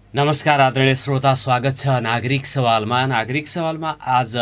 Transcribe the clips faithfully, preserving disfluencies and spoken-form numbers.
नमस्कार आदरणीय श्रोता, स्वागत छ नागरिक सवालमा। नागरिक सवालमा आज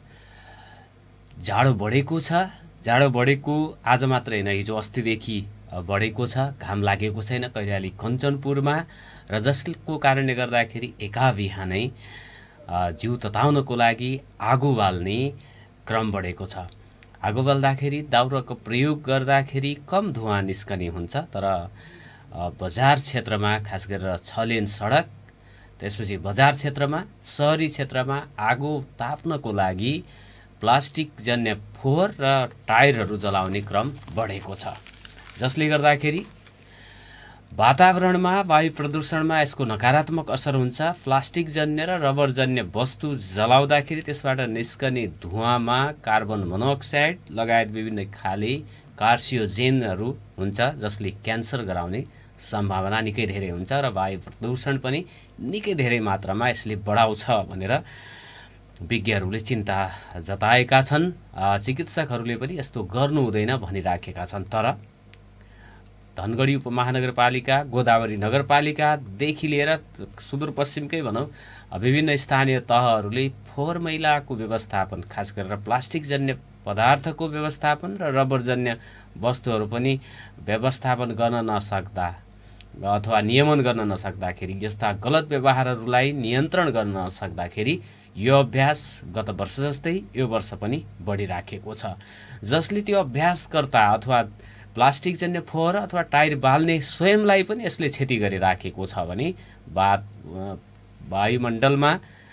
जाडो बढेको छ। जाडो बढेको आज मात्र होइन, हिजो अस्तिदेखि बढेको छ। घाम लागेको छैन कैलाली कञ्चनपुरमा र जसको कारणले गर्दाखेरि एका बिहानै जिउ तताउनको लागि आगो बाल्ने क्रम बढेको छ। आगो बाल्दाखेरि दाउराको प्रयोग गर्दाखेरि कम धुवाँ निस्कने हुन्छ, तर बजार क्षेत्रमा खास गरेर छ लेन सडक, त्यसपछि बजार क्षेत्रमा, सहरी क्षेत्रमा आगो ताप्नको लागि प्लास्टिक जन्य फोहोर र टायरहरू जलाउने क्रम बढेको छ, जसले गर्दाखेरि वातावरणमा वायु प्रदूषणमा यसको नकारात्मक असर हुन्छ। प्लास्टिक जन्य र रबर जन्य वस्तु जलाउँदाखेरि त्यसबाट निस्कने धुवाँमा कार्बन मोनोक्साइड लगायत विभिन्न खाले कार्सियोजेनहरू हुन्छ, जसले क्यान्सर गराउने सम्भावना निकै धेरै हुन्छ र वायु प्रदूषण पनि निकै धेरै मात्रामा यसले बढाउँछ भनेर विज्ञहरूले चिन्ता जताएका छन्। चिकित्सकहरूले पनि यस्तो गर्नु हुँदैन भनिराखेका छन्। तर धनगढी उपमहानगरपालिका, गोदावरी नगरपालिकादेखि लिएर सुदूरपश्चिमकै भनौँ विभिन्न स्थानीय तहहरूले फोहोर मैलाको व्यवस्थापन, खास गरेर प्लास्टिक जन्य पदार्थको व्यवस्थापन र रबरजन्य वस्तुहरू पनि व्यवस्थापन गर्न नसक्दा अथवा नियमन गर्न नसक्दाखेरि, यस्ता गलत व्यवहारहरूलाई नियन्त्रण गर्न नसक्दाखेरि यो अभ्यास गत वर्ष जस्तै यो वर्ष पनि बढिराखेको छ, जसले त्यो अभ्यासकर्ता अथवा प्लास्टिक जन्य फोहोर अथवा टायर बाल्ने स्वयंलाई पनि यसले क्षति गरिराखेको छ भने बात वायुमण्डलमा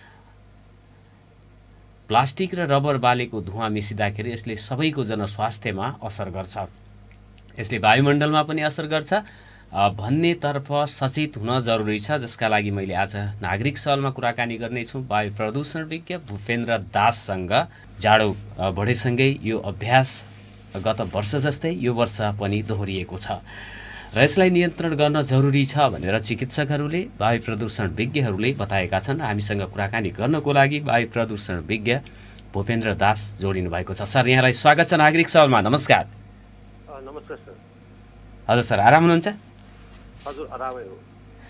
प्लास्टिक र रबर बालेको धुवाँ मिसिँदाखेरि यसले सबैको जनस्वास्थ्यमा असर गर्छ, यसले वायुमण्डलमा पनि असर गर्छ भन्नेतर्फ सचेत हुन जरुरी छ, जसका लागि मैले आज नागरिक सवालमा कुराकानी गर्नेछु वायु प्रदूषण विज्ञ भूपेन्द्र दाससँग। जाडो बढेसँगै यो अभ्यास गत वर्ष जस्तै यो वर्ष पनि दोहोरिएको छ र यसलाई नियन्त्रण गर्न जरुरी छ भनेर चिकित्सकहरूले, वायु प्रदूषण विज्ञहरूले बताएका छन्। हामीसँग कुराकानी गर्नको लागि वायु प्रदूषण विज्ञ भूपेन्द्र दास जोडिनु भएको छ। सर, यहाँलाई स्वागत छ नागरिक सवालमा। नमस्कार। नमस्कार सर। हजुर सर, आराम हुनुहुन्छ? हजुर, आरामै हो।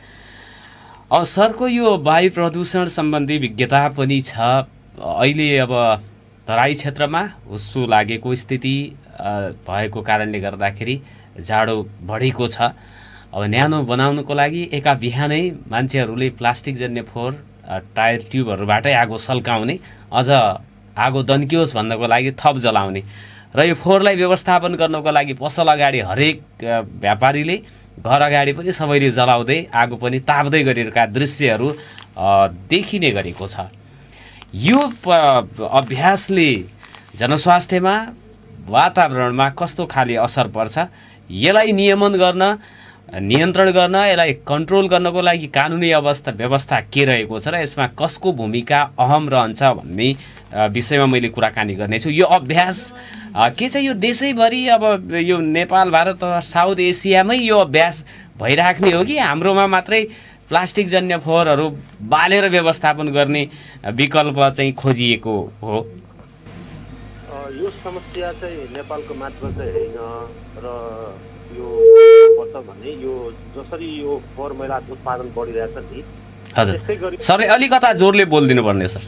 अब सरको यो वायु प्रदूषण सम्बन्धी विज्ञता पनि छ। अहिले अब तराई क्षेत्रमा हुस्सो लागेको स्थिति भएको कारणले गर्दाखेरि जाडो बढेको छ। अब न्यानो बनाउनको लागि एका बिहानै मान्छेहरूले प्लास्टिक जन्य फोहोर टायर ट्युबहरूबाटै आगो सल्काउने, अझ आगो दन्कियोस् भन्नको लागि थप जलाउने र यो फोहोरलाई व्यवस्थापन गर्नको लागि पसल अगाडि हरेक व्यापारीले, घर अगाडि पनि सबैले जलाउँदै आगो पनि ताप्दै गरिरहेका दृश्यहरू देखिने गरेको छ। यो अभ्यासले जनस्वास्थ्यमा, वातावरणमा कस्तो खाले असर पर्छ? यसलाई नियमन गर्न, नियन्त्रण गर्न, यसलाई कन्ट्रोल गर्नको लागि कानुनी अवस्था व्यवस्था के रहेको छ र यसमा कसको भूमिका अहम रहन्छ भन्ने विषयमा मैले कुराकानी गर्नेछु। यो अभ्यास के छ? यो देशैभरि, अब यो नेपाल, भारत, साउथ एसियामै यो अभ्यास भइराख्ने हो कि हाम्रोमा मात्रै प्लास्टिक जन्य फोहोरहरू बालेर व्यवस्थापन गर्ने विकल्प चाहिँ खोजिएको हो? यो समस्या चाहिँ नेपालको मात्र चाहिँ होइन र यो पर्छ भने यो जसरी यो फोहोर मैला उत्पादन बढिरहेछ नि। हजुर सर, अलिकता जोडले बोलिदिनु पर्ने सर।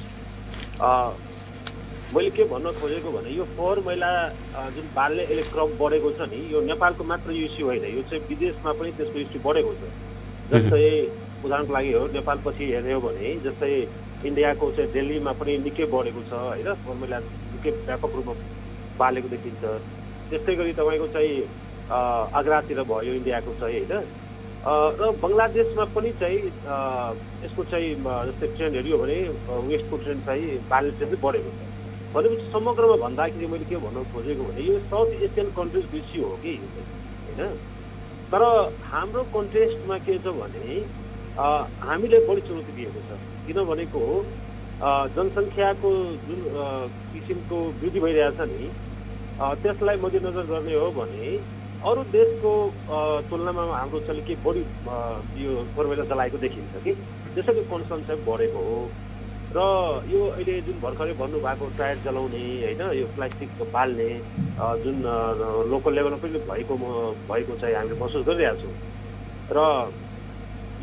मैले के भन्न खोजेको भने यो फोहोर मैला जुन बाल्ने यसले क्रम बढेको छ नि, यो नेपालको मात्र यो इस्यु होइन, यो चाहिँ विदेशमा पनि त्यसको इस्यु बढेको छ। जस्तै उदाहरणको लागि हो, नेपालपछि हेर्ने हो भने जस्तै इन्डियाको चाहिँ दिल्लीमा पनि निकै बढेको छ होइन, फोहोर मैला निकै व्यापक रूपमा बालेको देखिन्छ। त्यस्तै गरी तपाईँको चाहिँ आग्रातिर भयो इन्डियाको चाहिँ होइन, र बङ्गलादेशमा पनि चाहिँ यसको चाहिँ जस्तै ट्रेन्ड हेऱ्यो भने वेस्टको ट्रेन्ड चाहिँ बाल्ने ट्रेन्ड चाहिँ बढेको छ। भनेपछि समग्रमा भन्दाखेरि मैले के भन्न खोजेको भने यो साउथ एसियन कन्ट्रिजको इस्यु हो कि होइन, तर हाम्रो कन्टेक्स्टमा के छ भने हामीले बढी चुनौती दिएको छ। किनभनेको जनसङ्ख्याको जुन किसिमको वृद्धि भइरहेछ नि, त्यसलाई मध्यनजर गर्ने हो भने अरू देशको तुलनामा हाम्रो चाहिँ के बढी यो फोहोर मैला जलाएको देखिन्छ कि, त्यसैले कन्सर्न चाहिँ बढेको हो। र यो अहिले जुन भर्खरै भन्नुभएको टायर जलाउने होइन, यो प्लास्टिक बाल्ने जुन लोकल लेभलमा पनि भएको भएको चाहिँ हामीले महसुस गरिरहेको छौँ। र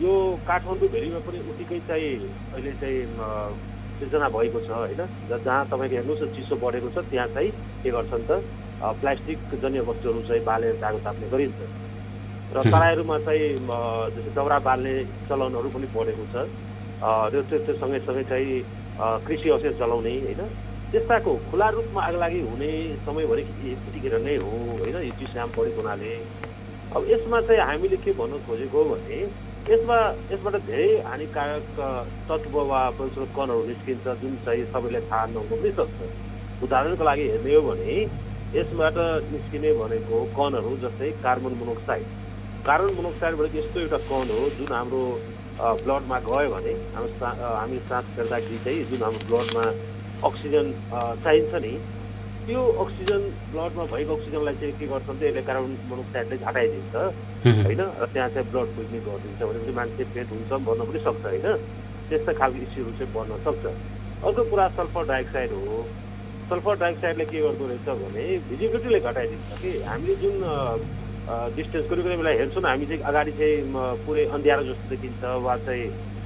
यो काठमाडौँ भेलीमा पनि उतिकै चाहिँ अहिले चाहिँ सिर्जना भएको छ होइन, जहाँ तपाईँले हेर्नुहोस् चिसो बढेको छ त्यहाँ चाहिँ के गर्छन् त प्लास्टिक जन्य वस्तुहरू चाहिँ बालेर आगो ताप्ने गरिन्छ र तराईहरूमा चाहिँ जस्तै दाउरा बाल्ने चलनहरू पनि बढेको छ र त्यो सँगै चाहिँ कृषि अवशेष जलाउने होइन, त्यस्ताको खुला रूपमा आगलागी हुने समय भनेको यतिखेर नै हो होइन, यो चिसो बढेको हुनाले। अब यसमा चाहिँ हामीले के भन्नु खोजेको भने यसमा यसबाट धेरै हानिकारक तत्त्व वा कणहरू निस्किन्छ जुन चाहिँ सबैलाई थाहा नहुन पनि सक्छ। उदाहरणको लागि हेर्ने हो भने यसबाट निस्किने भनेको कणहरू जस्तै कार्बन मोनोक्साइड। कार्बन मोनोक्साइड भनेको यस्तो एउटा कण हो जुन हाम्रो ब्लडमा गयो भने हाम्रो हामी सास फेर्दाखेरि चाहिँ जुन हाम्रो ब्लडमा अक्सिजन चाहिन्छ नि, त्यो अक्सिजन ब्लडमा भएको अक्सिजनलाई चाहिँ के गर्छ भने यसले कार्बन मोनोक्साइडले घटाइदिन्छ होइन, र त्यहाँ चाहिँ ब्लड पुग्ने गरिदिन्छ भनेपछि मान्छे पेट हुन्छ भन्न पनि सक्छ होइन, त्यस्ता खालको इस्युहरू चाहिँ बढ्न सक्छ। अर्को कुरा सल्फर डाइअक्साइड हो। सल्फर डाइअक्साइडले के गर्दो रहेछ भने भिजिबिलिटीले घटाइदिन्छ कि हामीले जुन डिस्टेन्स कुनै कुनै बेला हेर्छौँ हामी चाहिँ अगाडि चाहिँ पुरै अन्ध्यारो जस्तो देखिन्छ वा चाहिँ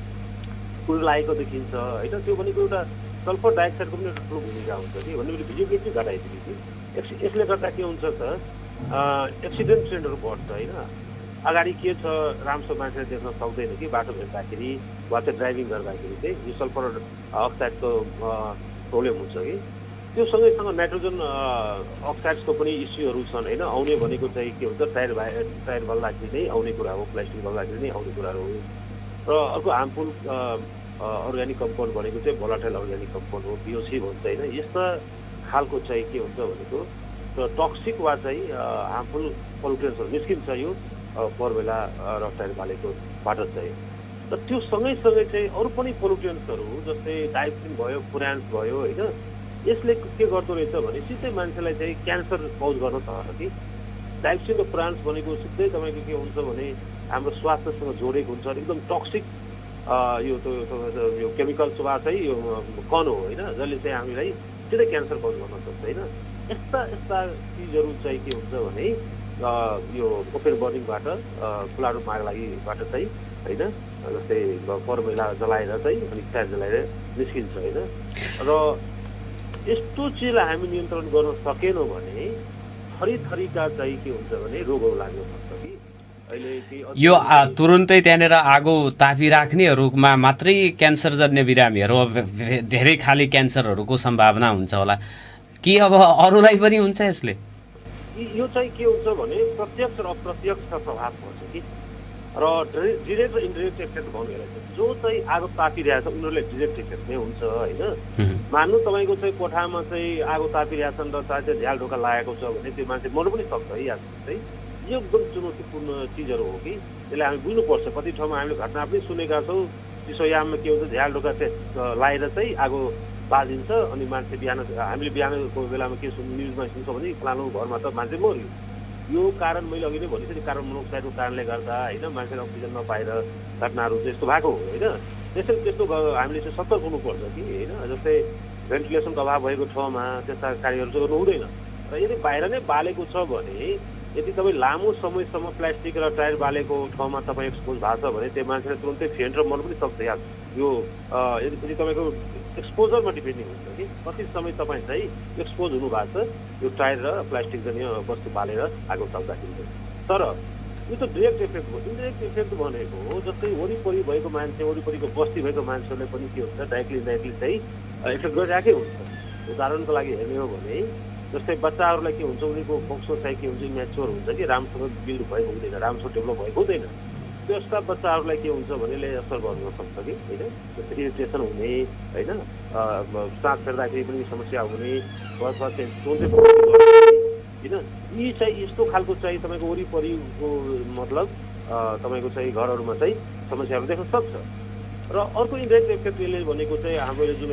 कुल लागेको देखिन्छ होइन, त्यो भनेको एउटा सल्फर डाइअक्साइडको पनि एउटा ठुलो भूमिका हुन्छ कि भनेपछि भिजिबिलिटी घटाइदिने कि यसले गर्दा के हुन्छ त एक्सिडेन्ट ट्रेन्डहरू बढ्छ होइन। अगाडि के छ राम्रोसँग मान्छेले देख्न सक्दैन कि बाटो भेट्दाखेरि वा चाहिँ ड्राइभिङ गर्दाखेरि चाहिँ यो सल्फर अक्साइडको प्रब्लम हुन्छ कि त्यो सँगैसँग नाइट्रोजन अक्साइड्सको पनि इस्युहरू छन् होइन। आउने भनेको चाहिँ के हुन्छ टायर भए टायर बल्दाखेरि नै आउने कुरा हो, प्लास्टिक बल्दाखेरि नै आउने कुराहरू हो। र अर्को हार्मफुल अर्ग्यानिक कम्पाउन्ड भनेको चाहिँ भोलाटाइल अर्ग्यानिक कम्पाउन्ड हो, बिओसी भन्छ होइन। यस्ता खालको चाहिँ के हुन्छ भनेको टक्सिक वा चाहिँ हार्मफुल पोल्युटेन्सहरू निस्किन्छ यो फोहोर मैला र टायर बालेकोबाट चाहिँ। र त्यो सँगैसँगै चाहिँ अरू पनि पोल्युटेन्सहरू जस्तै डाइक्सिन भयो, फुरान्स भयो होइन, यसले के गर्दो रहेछ भने सिधै मान्छेलाई चाहिँ क्यान्सर कज गर्न सक्छ कि। डाइक्सिन र फुरान्स भनेको सिधै तपाईँको के हुन्छ भने हाम्रो स्वास्थ्यसँग जोडेको हुन्छ, एकदम टक्सिक यो यो केमिकल्स वा चाहिँ यो कण हो होइन, जसले चाहिँ हामीलाई सिधै क्यान्सर कज गर्न सक्छ होइन। यस्ता यस्ता चिजहरू चाहिँ के हुन्छ भने यो ओपन बर्निङबाट खुला रूपमा आगलागीबाट चाहिँ होइन, जस्तै फोहोर मैला जलाएर चाहिँ अनि टायर जलाएर निस्किन्छ होइन। र यस्तो चिजलाई हामी नियन्त्रण गर्न सकेनौँ भने थरी थरीका चाहिँ के हुन्छ भने रोगहरू लाग्न सक्छ कि। यो तुरुन्तै त्यहाँनिर आगो तापिराख्नेहरूमा मात्रै क्यान्सरजन्य बिरामीहरू धेरै खाली क्यान्सरहरूको सम्भावना हुन्छ होला कि अब अरूलाई पनि हुन्छ यसले? यो चाहिँ के हुन्छ भने प्रत्यक्ष र अप्रत्यक्ष प्रभाव पर्छ कि, र डिरेक्ट र इन्डिरेक्ट इफेक्ट भन्ने रहेछ। जो चाहिँ आगो तापिरहेछ उनीहरूलाई डिरेक्ट इफेक्ट नै हुन्छ होइन। मान्नु तपाईँको चाहिँ कोठामा चाहिँ आगो तापिरहेछन् र चाहे चाहिँ झ्याल ढोका लागेको छ भने त्यो मान्छे मर्नु पनि सक्छ है। आज चाहिँ यो एकदम चुनौतीपूर्ण चिजहरू हो कि, यसलाई हामी बुझ्नुपर्छ। कति ठाउँमा हामीले घटना पनि सुनेका छौँ, चिसोयाममा के हुन्छ झ्याल ढोका चाहिँ लगाएर चाहिँ आगो बाजिन्छ अनि मान्छे बिहान हामीले बिहानको बेलामा के सुन् न्युजमा सुन्छौँ भने फलानु घरमा त मान्छे मर्यो। यो कारण मैले अघि नै भनेको थिएँ कार्बन मोनोक्साइडको कारणले गर्दा होइन, मान्छेले अक्सिजन नपाएर घटनाहरू चाहिँ यस्तो भएको हो होइन। त्यसैले त्यस्तो हामीले चाहिँ सतर्क हुनुपर्छ कि होइन। जस्तै भेन्टिलेसनको अभाव भएको ठाउँमा त्यस्ता कार्यहरू चाहिँ गर्नु हुँदैन। र यदि बाहिर नै बालेको छ भने यदि तपाईँ लामो समयसम्म प्लास्टिक र टायर बालेको ठाउँमा तपाईँ एक्सपोज भएको छ भने त्यो मान्छेले तुरन्तै फेन्ट र मर्नु पनि सक्छ। याद यो यदि तपाईँको एक्सपोजरमा डिपेन्डिङ हुन्छ कि कति समय तपाईँ चाहिँ एक्सपोज हुनु भएको छ यो टायर र प्लास्टिक जन्य वस्तु बालेर आगो ताप्दाखेरि। तर यो त डिरेक्ट इफेक्ट हो। इन्डिरेक्ट इफेक्ट भनेको जस्तै वरिपरि भएको मान्छे वरिपरिको बस्ती भएको मान्छेहरूले पनि के हुन्छ डाइरेक्टली डाइरेक्टली चाहिँ इफेक्ट गरिरहेकै हुन्छ। उदाहरणको लागि हेर्ने हो भने जस्तै बच्चाहरूलाई के हुन्छ उनीहरूको फोक्सो चाहिँ के हुन्छ इम्याच्योर हुन्छ कि राम्रोसँग बिल्ड भएको हुँदैन, राम्रोसँग डेभलप भएको हुँदैन। त्यस्ता बच्चाहरूलाई के हुन्छ भने यसले असर गर्न सक्छ कि होइन। जस्तै इरिटेसन हुने होइन, सास फेर्दाखेरि पनि समस्या हुने अथवा चाहिँ सोचे होइन। यी चाहिँ यस्तो खालको चाहिँ तपाईँको वरिपरिको मतलब तपाईँको चाहिँ घरहरूमा चाहिँ समस्याहरू देख्न सक्छ। र अर्को इन्डाइरेक्ट इफेक्ट यसले भनेको चाहिँ हामीले जुन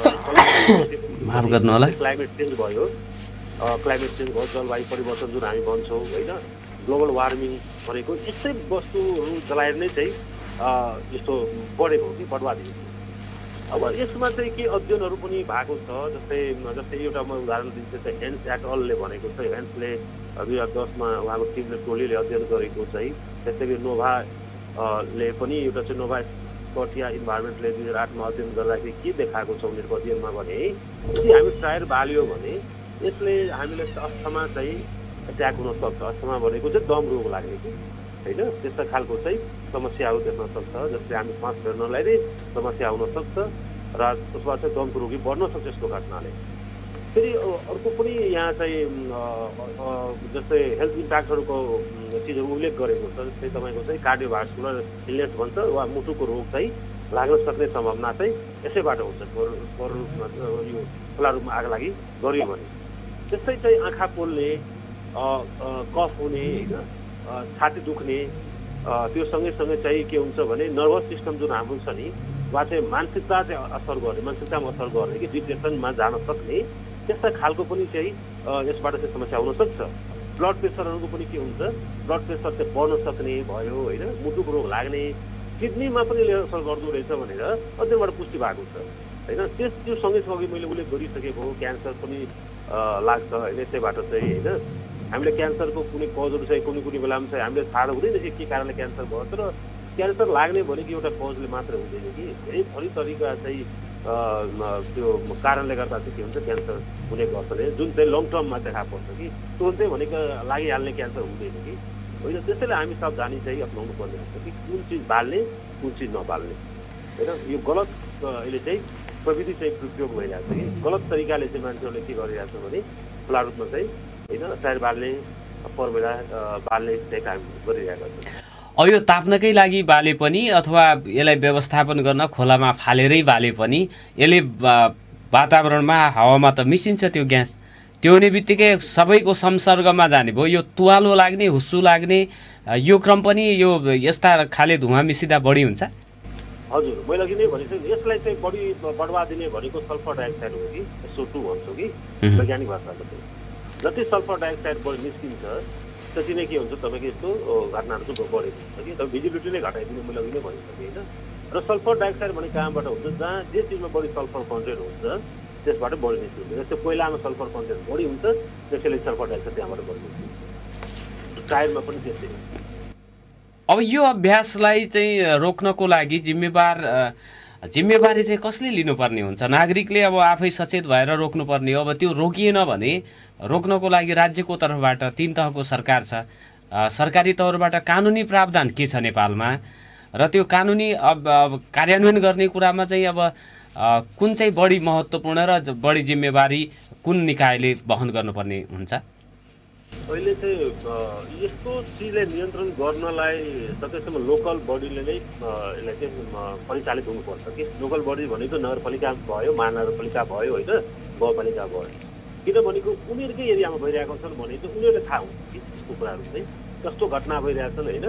अहिले क्लाइमेट चेन्ज भयो, क्लाइमेट चेन्ज भयो, जलवायु परिवर्तन जुन हामी भन्छौँ होइन, ग्लोबल वार्मिङ भनेको यस्तै वस्तुहरू जलाएर नै चाहिँ यस्तो बढेको हो कि बढ्वादी। अब यसमा चाहिँ के अध्ययनहरू पनि भएको छ। जस्तै जस्तै एउटा म उदाहरण दिन्छु चाहिँ हेन्स एट अलले भनेको चाहिँ हेन्सले दुई हजार दसमा उहाँको टिमले टोलीले अध्ययन गरेको चाहिँ त्यस्तै गरी नोभा ले पनि एउटा चाहिँ नोभा स्कटिया इन्भाइरोमेन्टले दुई हजार आठमा अध्ययन गर्दाखेरि के देखाएको छ उनीहरूको अध्ययनमा भने यदि हामी टायर बाल्यो भने यसले हामीलाई अस्थमा चाहिँ एट्याक हुनसक्छ। अस्थमा भनेको चाहिँ दम रोग लाग्ने कि होइन, त्यस्ता खालको चाहिँ समस्याहरू देख्न सक्छ, जसले हामी श्वास फेर्नलाई नै समस्या हुनसक्छ र त्यसमा चाहिँ दमको रोगी बढ्न सक्छ यस्तो घटनाले। फेरि अर्को पनि यहाँ चाहिँ जस्तै हेल्थ इम्प्याक्टहरूको चिजहरू उल्लेख गरेको छ, जस्तै तपाईँको चाहिँ कार्डियोभास्कुलर इलनेस भन्छ वा मुटुको रोग चाहिँ लाग्न सक्ने सम्भावना चाहिँ यसैबाट हुन्छ यो खुला रूपमा आग लागि गरियो भने। त्यस्तै चाहिँ आँखा पोल्ने, कफ हुने होइन, छाती दुख्ने, त्यो सँगैसँगै चाहिँ के हुन्छ भने नर्भस सिस्टम जुन हाम्रो छ नि वा चाहिँ मानसिकता चाहिँ असर गर्ने, मानसिकतामा असर गर्ने कि डिप्रेसनमा जान सक्ने त्यस्ता खालको पनि चाहिँ यसबाट चाहिँ समस्या हुनसक्छ। ब्लड प्रेसरहरूको पनि के हुन्छ, ब्लड प्रेसर चाहिँ बढ्न सक्ने भयो होइन, मुटुको रोग लाग्ने, किडनीमा पनि असर गर्दो रहेछ भनेर अध्ययनबाट पुष्टि भएको छ होइन। त्यस त्यो सँगैसँगै मैले उल्लेख गरिसकेको हो, क्यान्सर पनि लाग्छ होइन यसैबाट चाहिँ होइन। हामीले क्यान्सरको कुनै कजहरू चाहिँ कुनै कुनै बेलामा चाहिँ हामीले थाहा हुँदैन कि के कारणले क्यान्सर भयो, तर क्यान्सर लाग्ने भनेको एउटा कजले मात्र हुँदैन कि धेरै थरी तरिका चाहिँ त्यो कारणले गर्दा चाहिँ के हुन्छ क्यान्सर हुने गर्छ नि, जुन चाहिँ लङ टर्ममा देखा पर्छ कि तुरन्तै भनेको लागिहाल्ने क्यान्सर हुँदैन कि होइन। त्यसैले हामी सावधानी चाहिँ अप्नाउनु पर्ने हुन्छ कि कुन चिज बाल्ने कुन चिज नबाल्ने होइन। यो गलत अहिले चाहिँ प्रविधि चाहिँ प्रयोग भइरहेको छ कि गलत तरिकाले चाहिँ मान्छेहरूले के गरिरहेको छ भने खुला रूपमा चाहिँ होइन टायर बाल्ने, फर्मुला बाल्ने चाहिँ काम गरिरहेको छ। अब यो ताप्नकै लागि बाले पनि अथवा यसलाई व्यवस्थापन गर्न खोलामा फालेरै बाले पनि यसले वातावरणमा हावामा त मिसिन्छ त्यो ग्यास, त्यो हुने बित्तिकै सबैको संसर्गमा जाने भयो, यो तुवालो लाग्ने, हुस्सु लाग्ने यो क्रम पनि यो यस्ता खाले धुवा मिसिँदा बढी हुन्छ। हजुर, मैले अघि नै भनेको छु यसलाई चाहिँ बढी बढावा दिने भनेको सल्फर डाइअक्साइड हो कि एसओ टू भन्छौँ कि वैज्ञानिक भाषामा चाहिँ। जति सल्फर डाइअक्साइड बढी निस्किन्छ त्यति नै के हुन्छ तपाईँको यस्तो घटनाहरू चाहिँ बढेको हुन्छ कि तपाईँ भिजिबिलिटी नै घटाइदिने मैले अघि नै भनिसकेँ होइन। र सल्फर डाइअक्साइड भने कहाँबाट हुन्छ, जहाँ जे चिजमा बढी सल्फर कन्टेन्ट हुन्छ त्यसबाट बढी निस्किन्छ। जस्तै कोइलामा सल्फर कन्टेन्ट बढी हुन्छ त्यसैले सल्फर डाइअक्साइड त्यहाँबाट बढी निस्किन्छ, टायरमा पनि त्यस्तै। अब यो अभ्यासलाई चाहिँ रोक्नको लागि जिम्मेवार जिम्मेवारी चाहिँ कसले लिनुपर्ने हुन्छ? नागरिकले अब आफै सचेत भएर रोक्नुपर्ने हो। अब त्यो रोकिएन भने रोक्नको लागि राज्यको तर्फबाट तीन तहको सरकार छ, सरकारी तौरबाट कानुनी प्रावधान के छ नेपालमा, र त्यो कानुनी अब कार्यान्वयन गर्ने कुरामा चाहिँ अब कुन चाहिँ बढी महत्त्वपूर्ण र बढी जिम्मेवारी कुन निकायले वहन गर्नुपर्ने हुन्छ? अहिले चाहिँ यस्तो चिजलाई नियन्त्रण गर्नलाई सकेसम्म लोकल बडीले नै यसलाई चाहिँ परिचालित हुनुपर्छ कि लोकल बडी भनेको नगरपालिका भयो, महानगरपालिका भयो होइन, गाउँपालिका भयो। किनभनेको उनीहरूकै एरियामा भइरहेको छन् भने चाहिँ उनीहरूले थाहा हुन्छ कि यस्तो कुराहरू चाहिँ कस्तो घटना भइरहेछन् होइन।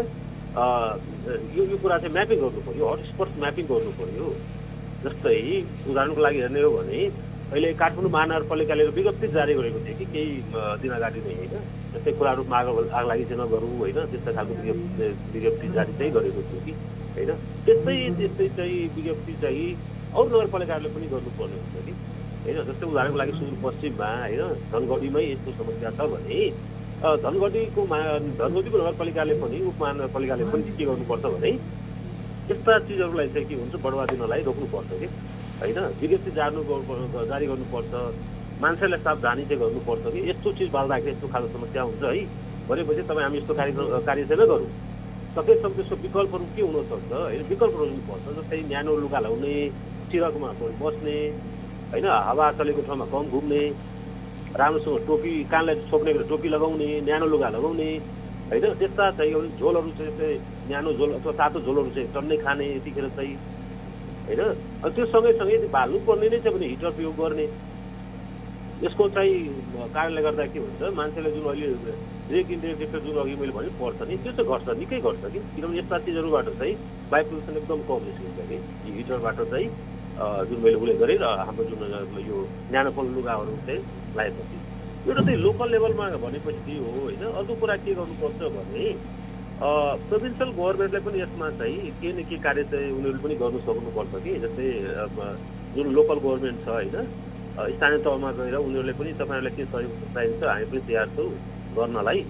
यो यो कुरा चाहिँ म्यापिङ गर्नु पऱ्यो, हटस्पट म्यापिङ गर्नु पऱ्यो। जस्तै उदाहरणको लागि हेर्ने हो भने अहिले काठमाडौँ महानगरपालिकाले विज्ञप्ति जारी गरेको थियो कि केही दिन अगाडि नै होइन, जस्तै खुला रूपमा आग आग लागि चाहिँ नगरौँ होइन, त्यस्ता खालको विज्ञप्ति विज्ञप्ति जारी चाहिँ गरेको थियो कि होइन। त्यस्तै त्यस्तै चाहिँ विज्ञप्ति चाहिँ अरू नगरपालिकाहरूले पनि गर्नुपर्ने हुन्छ कि होइन। जस्तै उदाहरणको लागि सुदूरपश्चिममा होइन धनगढीमै यस्तो समस्या छ भने धनगढीको मा धनगढीको नगरपालिकाले पनि उपमहानगरपालिकाले पनि के गर्नुपर्छ भने यस्ता चिजहरूलाई चाहिँ के हुन्छ बढावा दिनलाई रोक्नुपर्छ कि होइन। विज्ञप्ति जानु जारी गर्नुपर्छ, मान्छेलाई सावधानी चाहिँ गर्नुपर्छ कि यस्तो चिज बाल्दाखेरि यस्तो खालको समस्या हुन्छ है भनेपछि तपाईँ हामी यस्तो कार्य कार्य चाहिँ नगरौँ। सकेसम्म त्यसको विकल्पहरू के हुनसक्छ होइन, विकल्पहरू हुनुपर्छ। जस्तै न्यानो लुगा लाउने, सिरकमा बस्ने होइन, हावा चलेको ठाउँमा कम घुम्ने, राम्रोसँग टोपी कानलाई छोप्ने टोपी लगाउने, न्यानो लुगा लगाउने होइन। त्यस्ता चाहिँ झोलहरू चाहिँ न्यानो झोल अथवा तातो झोलहरू चाहिँ टन्नै खाने यतिखेर चाहिँ होइन। अनि त्यो सँगैसँगै बाल्नु पर्ने नै छ भने हिटर प्रयोग गर्ने। यसको चाहिँ कारणले गर्दा के हुन्छ मान्छेले जुन अहिले ब्रेक इन्डिरेक्ट इफेक्ट जुन अघि मैले भने पर्छ नि त्यो चाहिँ घट्छ, निकै घट्छ कि किनभने यस्ता चिजहरूबाट चाहिँ वायु प्रदूषण एकदम कम निस्किन्छ कि हिटरबाट चाहिँ जुन मैले उल्लेख गरेँ र हाम्रो जुन यो न्यानोपन लुगाहरू चाहिँ लगाएपछि एउटा चाहिँ लोकल लेभलमा भनेपछि हो होइन। अर्को कुरा के गर्नुपर्छ भने प्रोभिन्सियल गभर्मेन्टले पनि यसमा चाहिँ के न के कार्य चाहिँ उनीहरूले पनि गर्नु सक्नुपर्छ कि जस्तै जुन लोकल गभर्मेन्ट छ होइन स्थानीय तहमा गएर उनीहरूले पनि तपाईँहरूलाई के सहयोग चाहिन्छ हामी पनि तयार छौँ गर्नलाई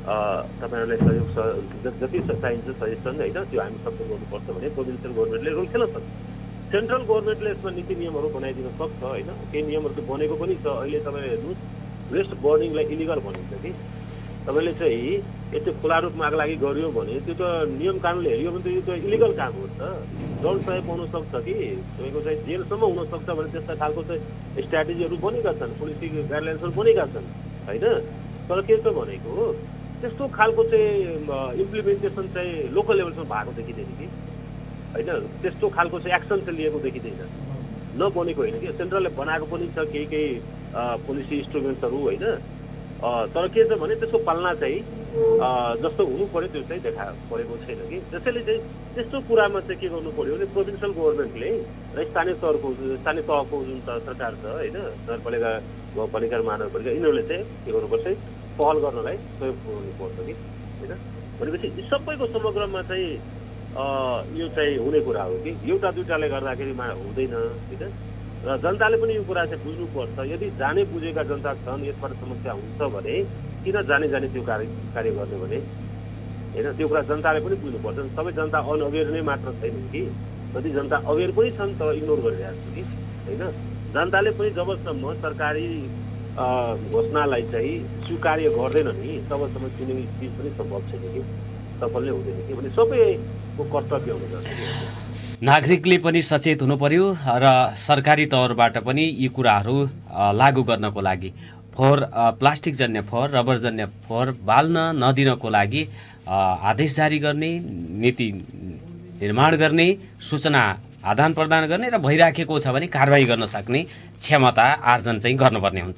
तपाईँहरूलाई सहयोग जति चाहिन्छ सजेसन होइन त्यो हामी सबको गर्नुपर्छ भने प्रोभिन्सियल गभर्मेन्टले रोल खेल्न सक्छ। सेन्ट्रल गभर्मेन्टले यसमा नीति नियमहरू बनाइदिन सक्छ होइन। केही नियमहरू त बनेको पनि छ। अहिले तपाईँले हेर्नुहोस् वेस्ट बर्निङलाई इलिगल भनिन्छ कि तपाईँले चाहिँ यस्तो खुला रूपमा आग लागि गरियो भने त्यो त नियम कानुनले हेऱ्यो भने त यो त इलिगल काम हो नि त। दण्ड सय पाउन सक्छ कि तपाईँको चाहिँ जेलसम्म हुनसक्छ भने त्यस्ता खालको चाहिँ स्ट्राटेजीहरू बनेका छन्, पोलिसी गाइडलाइन्सहरू बनेका छन् होइन। तर के त भनेको हो त्यस्तो खालको चाहिँ इम्प्लिमेन्टेसन चाहिँ लोकल लेभलसम्म भएको देखिँदैन कि होइन। त्यस्तो खालको चाहिँ एक्सन चाहिँ लिएको देखिँदैन, नबनेको होइन कि। सेन्ट्रलले बनाएको पनि छ केही केही पोलिसी इन्स्ट्रुमेन्ट्सहरू होइन। तर के छ भने त्यसको पालना चाहिँ जस्तो हुनु पर्यो त्यो चाहिँ देखा परेको छैन कि। त्यसैले चाहिँ त्यस्तो कुरामा चाहिँ के गर्नु पर्यो भने प्रोभिन्सियल गभर्मेन्टले र स्थानीय तहको स्थानीय तहको जुन सरकार छ होइन, नगरपालिका पालिका महानगरपालिका यिनीहरूले चाहिँ के गर्नुपर्छ पहल गर्नलाई सहयोग पुर्याउनुपर्छ कि होइन। भनेपछि सबैको समग्रमा चाहिँ यो चाहिँ हुने कुरा हो कि एउटा दुइटाले गर्दाखेरिमा हुँदैन होइन। र जनताले पनि यो कुरा चाहिँ बुझ्नुपर्छ। यदि जाने बुझेका जनता छन् यसबाट समस्या हुन्छ भने किन जाने जाने त्यो कार्य कार्य गर्ने भने होइन। त्यो कुरा जनताले पनि बुझ्नुपर्छ। सबै जनता अनअवेर नै मात्र छैन कि, कति जनता अवेर पनि छन् तर इग्नोर गरिरहेको छ कि होइन। जनताले पनि जबसम्म सरकारी घोषणालाई चाहिँ स्वीकार्य गर्दैन नि तबसम्म कुनै चिज पनि सम्भव छैन कि, सफल नै हुँदैन कि। भने सबैको कर्तव्य हुनुपर्छ। नागरिकले पनि सचेत हुनु पर्यो र सरकारी तौरबाट पनि यी कुराहरू लागू गर्नको लागि फोहोर प्लास्टिक जन्य फोहोर रबर जन्य फोहोर बाल्न नदिनको लागि आदेश जारी गर्ने, नीति निर्माण गर्ने, सूचना आदान प्रदान गर्ने र भइराखेको छ भने कारबाही गर्न सक्ने क्षमता आर्जन चाहिँ गर्नुपर्ने हुन्छ।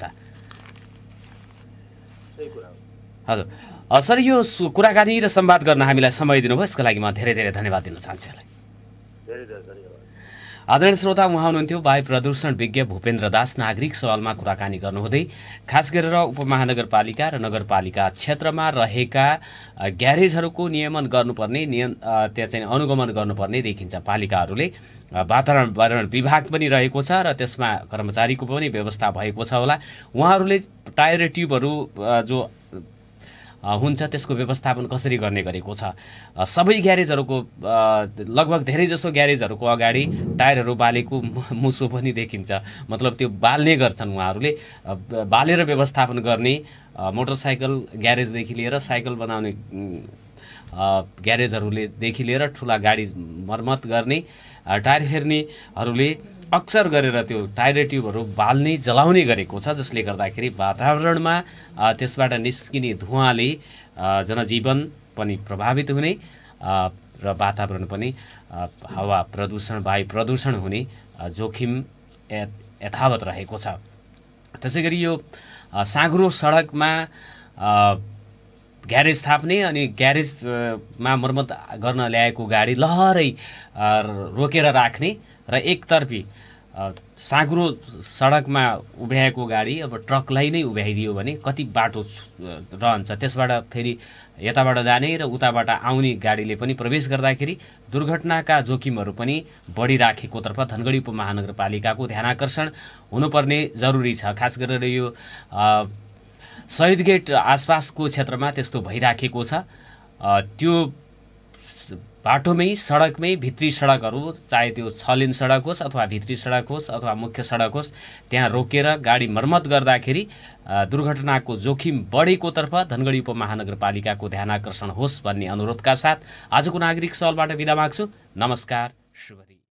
हजुर सर, यो कुराकानी र संवाद गर्न हामीलाई समय दिनुभयो यसको लागि म धेरै धेरै धन्यवाद दिन चाहन्छु। आदरणीय श्रोता, उहाँ हुनुहुन्थ्यो वायु प्रदूषण विज्ञ भूपेन्द्र दास। नागरिक सवालमा कुराकानी गर्नुहुँदै खास गरेर उपमहानगरपालिका र नगरपालिका क्षेत्रमा रहेका ग्यारेजहरूको नियमन गर्नुपर्ने नियम त्यहाँ चाहिँ अनुगमन गर्नुपर्ने देखिन्छ। पालिकाहरूले वातावरण विभाग पनि रहेको छ र त्यसमा कर्मचारीको पनि व्यवस्था भएको छ होला। उहाँहरूले टायर ट्युबहरू जो हुन्छ त्यसको व्यवस्थापन कसरी गर्ने गरेको छ। सबै ग्यारेजहरूको लगभग धेरै जसो ग्यारेजहरूको अगाडि टायरहरू बालेको मुसो पनि देखिन्छ। मतलब त्यो बाल्ने गर्छन् उहाँहरूले, बालेर व्यवस्थापन गर्ने। मोटरसाइकल ग्यारेजदेखि लिएर साइकल बनाउने ग्यारेजहरूलेदेखि लिएर ठुला गाडी मर्मत गर्ने टायर फेर्नेहरूले अक्सर गरेर त्यो टायर ट्युबहरू बाल्ने जलाउने गरेको छ, जसले गर्दाखेरि वातावरणमा त्यसबाट निस्किने धुवाँले जनजीवन पनि प्रभावित हुने र वातावरण पनि हावा प्रदूषण वायु प्रदूषण हुने जोखिम यथावत रहेको छ। त्यसै गरी यो साँघुरो सडकमा ग्यारेज थाप्ने अनि ग्यारेजमा मर्मत गर्न ल्याएको गाडी लहरै रोकेर राख्ने र एकतर्फी साँघुरो सडकमा उभ्याएको गाडी अब ट्रकलाई नै उभ्याइदियो भने कति बाटो रहन्छ। त्यसबाट फेरि यताबाट जाने र उताबाट आउने गाडीले पनि प्रवेश गर्दाखेरि दुर्घटनाका जोखिमहरू पनि बढिराखेकोतर्फ धनगढी उपमहानगरपालिकाको ध्यानाकर्षण हुनुपर्ने जरुरी छ। खास गरेर यो शहीद गेट आसपासको क्षेत्रमा त्यस्तो भइराखेको छ। त्यो बाटोमै सडकमै भित्री सडकहरू, चाहे त्यो छ लेन सडक होस् अथवा भित्री सडक होस् अथवा मुख्य सडक होस्, त्यहाँ रोकेर गाडी मर्मत गर्दाखेरि दुर्घटनाको जोखिम बढेकोतर्फ धनगढी उपमहानगरपालिकाको ध्यानाकर्षण होस् भन्ने अनुरोधका साथ आजको नागरिक सवालबाट बिदा माग्छु। नमस्कार, शुभ दिन।